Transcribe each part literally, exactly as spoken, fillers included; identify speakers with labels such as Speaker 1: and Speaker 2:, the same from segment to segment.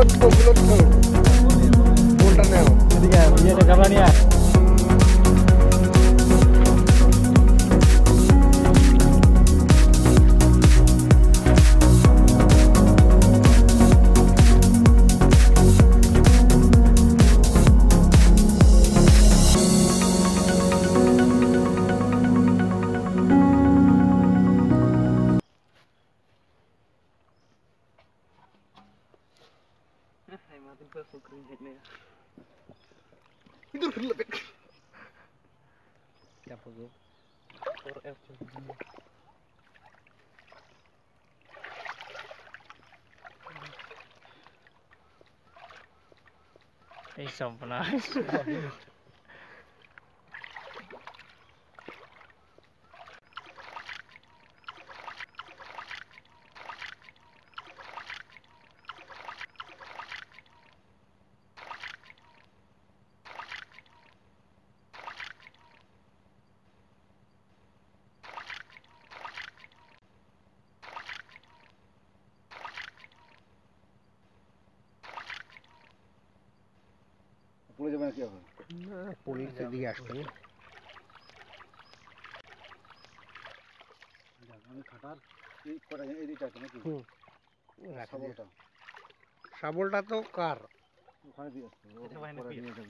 Speaker 1: bulat tuh, bulat tuh. Bultannya.
Speaker 2: Jadi kan, iya ada kabar nih ya.
Speaker 1: Itu lebih.
Speaker 2: Siapa gue? Or F. Eh, sampah.
Speaker 1: Police যাবে না কি হবে? না police এদিকে আসবে না। আমি খাটার এই করে এই দিকটা তো নাকি? হুম। শাবলটা। শাবলটা তো কার? ওখানে দিয়ে আসছে। এটা বাইরে দিয়ে যাবে।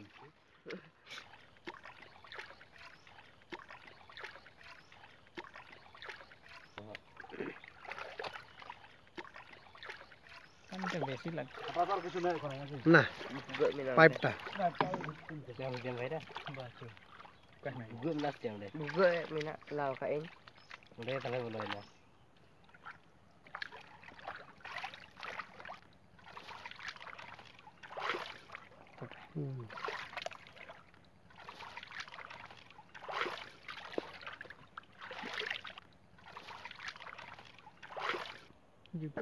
Speaker 2: Kan বেশি লাগে।
Speaker 1: বাজার কিছু নাই ওখানে নাকি? না। পাইপটা।
Speaker 2: Yang jam berapa? Baca. Kan nak
Speaker 3: Gua las jam deh.
Speaker 4: Buka minat lau kain.
Speaker 3: Udah tangan boleh lah.
Speaker 1: Hmm.
Speaker 2: juga.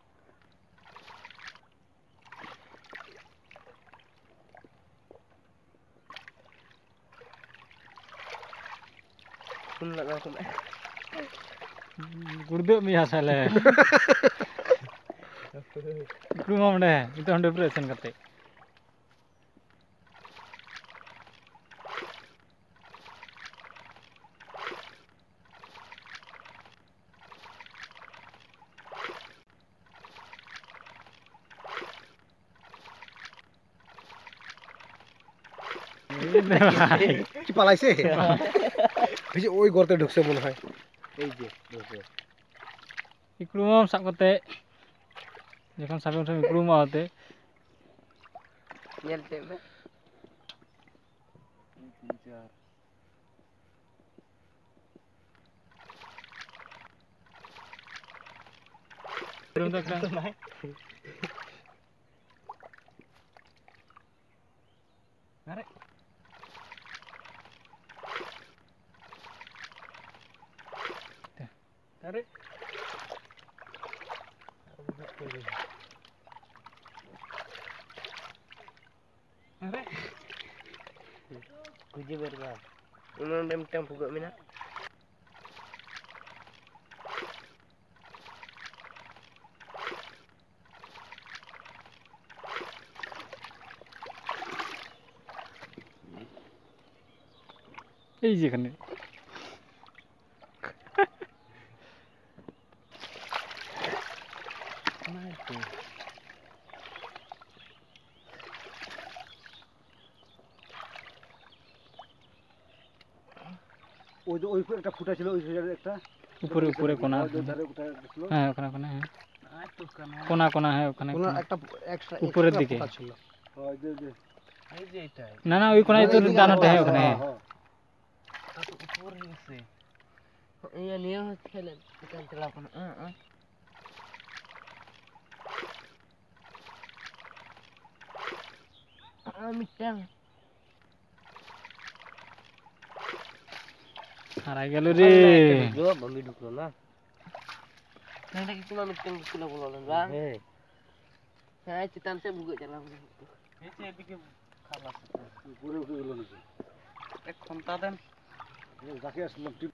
Speaker 4: Pun nak langsung.
Speaker 2: Gurduk mi asal है. Kru mamne itu hundred percent kate.
Speaker 1: কি পালাইছে এই যে ওই গর্তে ঢুকছে মনে হয়
Speaker 3: এই যে ঢুকছে
Speaker 2: ইক্রুমাম সাব করতে যখন সাবেন সময় ইক্রুমা হতে
Speaker 4: Nyelte me.
Speaker 2: Belum tak kan? Narik. Tarik. Narik.
Speaker 4: Kuji berba. Unang dem tem buka minat.
Speaker 2: এই যেখানে
Speaker 1: ওই ওই একটা ফুটা ছিল ওই সাইডে একটা
Speaker 2: উপরে উপরে কোনা হ্যাঁ ওখানে কোনা হ্যাঁ কোনা কোনা হ্যাঁ ওখানে
Speaker 1: কোনা একটা এক্সট্রা
Speaker 2: উপরের দিকে
Speaker 1: ছিল হয় যে যে
Speaker 3: এই যে এটাই
Speaker 2: না না ওই কোনায় তো দানাটা হ্যাঁ ওখানে
Speaker 3: কত উপরে গেছে
Speaker 4: Iya niya খেলেন এখান থেকে লাভ না আ আ মিটাং
Speaker 2: হারাই গেল রে
Speaker 3: গো বমি ঢুকলো না
Speaker 4: Nah, lagi cuma miting kilo bulan bang.
Speaker 3: হ্যাঁ
Speaker 4: Saya citan saya buka jalan.
Speaker 3: এই যে এদিকে খালাস
Speaker 1: উপরে উঠে গেল নাকি
Speaker 3: এক ঘন্টা দেন
Speaker 1: যাকে আসলাম টিপ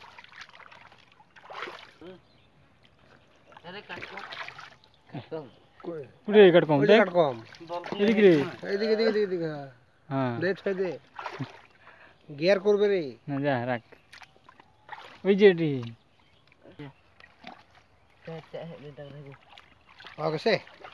Speaker 4: Ada kacau.
Speaker 3: একদম
Speaker 2: পুরে কাট কম দেখ
Speaker 1: কম
Speaker 2: এদিকে রে
Speaker 1: এদিকে এদিকে এদিকে এদিকে
Speaker 2: হ্যাঁ
Speaker 1: দে ছয় দে গিয়ার করবে রে
Speaker 2: না যা রাখ ওই যে এটি
Speaker 1: হয়ে গেছে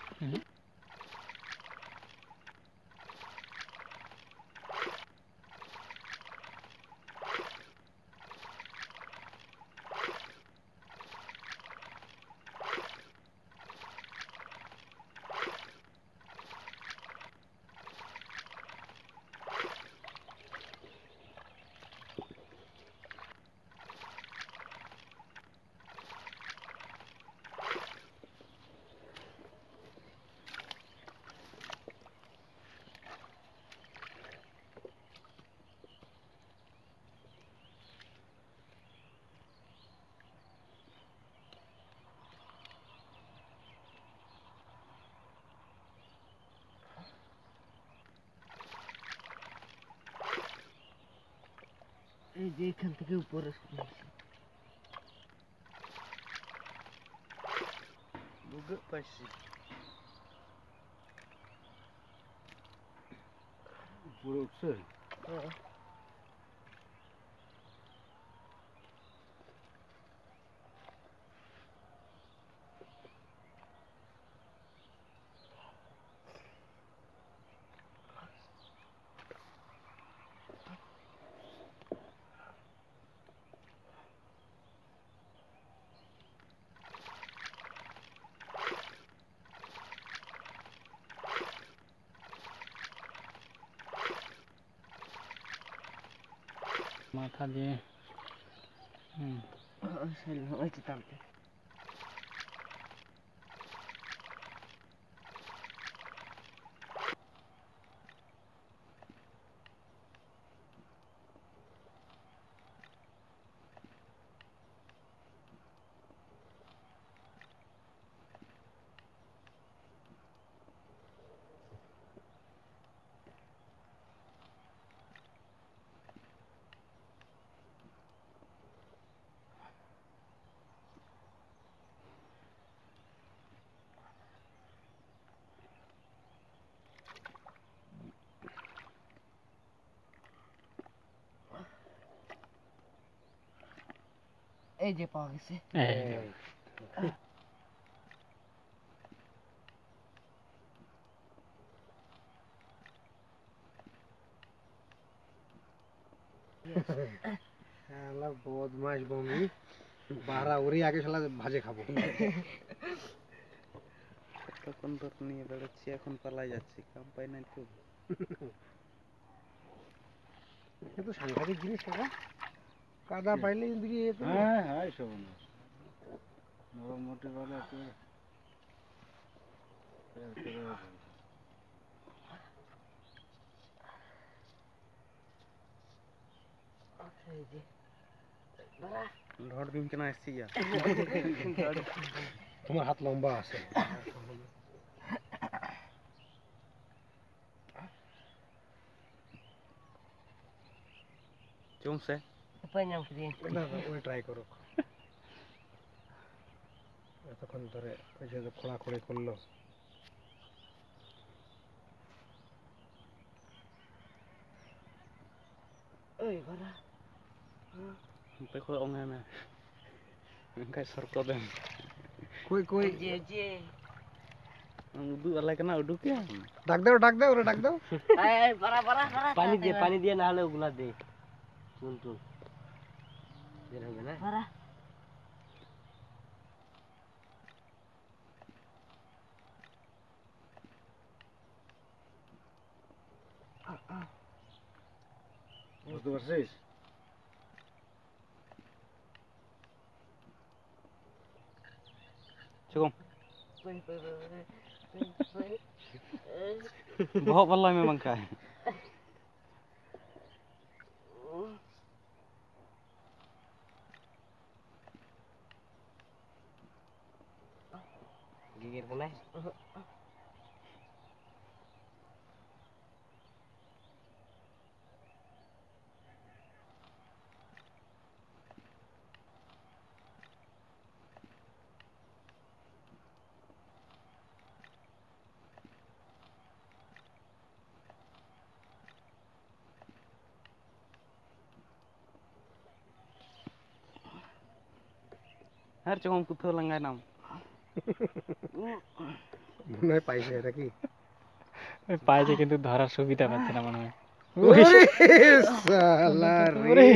Speaker 4: এই যে এখান থেকে উপরে
Speaker 3: বুগে পাইছি
Speaker 1: পুরো উঠছে
Speaker 2: মাথা দিয়ে হুম
Speaker 4: ওই তো টানতে এই যে পাওয়া গেছে
Speaker 1: শালা বদমাশ বমি বারা ওরই আগে শালা ভাজে খাবো
Speaker 3: তখন তোর নিয়ে বেড়াচ্ছি এখন পালাই যাচ্ছি কাম পাই না তো
Speaker 1: এটা তো সাংঘাতিক জিনিস কাকা কাদা পাইলে এদিকে হ্যাঁ হ্যাঁ সব নরম মোটে বলে তো
Speaker 4: এই যে
Speaker 3: ঢড় দিন কেন আসছি যা
Speaker 1: তোমার হাত লম্বা আছে
Speaker 3: চুমছে
Speaker 4: পাইলাম কি
Speaker 1: না না ওই ট্রাই করো এতক্ষণ ধরে ওই যে খোলা খোড়ে করলো
Speaker 4: ওই বারা
Speaker 3: দেখো ông em này cái sọt có đen
Speaker 1: কই কই
Speaker 4: যে যে
Speaker 3: udu alai kena uduk ya
Speaker 1: ডাক দাও ডাক দাও ওরে ডাক দাও
Speaker 4: এই বারা বারা বারা
Speaker 3: পানি দিয়ে পানি দিয়ে না হলে ওগুলা দে কিন্তু বের হবে না
Speaker 4: বারা
Speaker 1: বুঝতে পারছিস
Speaker 3: cukup
Speaker 4: কই কই কই
Speaker 3: bawa pala memang kai
Speaker 4: gigir kena
Speaker 3: হ্যাঁ চকম কুথো লাঙ্গাই নাম
Speaker 1: মনে হয় পাইছে এটা কি
Speaker 2: ওই পাইছে কিন্তু ধরার সুবিধা পাচ্ছে না মনে হয়
Speaker 1: ওরে শালা রে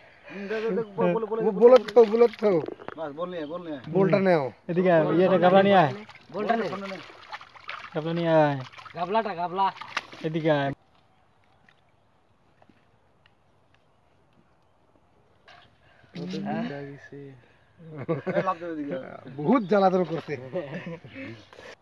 Speaker 1: বলত তো বলত তো বাস বল নিয়ে বল নিয়ে বলটা নাও
Speaker 2: এদিকে আয়, ইয়েটা গাবলা নিয়ে আয়
Speaker 3: বলটা নে
Speaker 2: গাবলা নিয়ে আয়
Speaker 3: গাবলাটা গাবলা
Speaker 2: এদিকে আয়
Speaker 1: বহুত জ্বালাতন করছে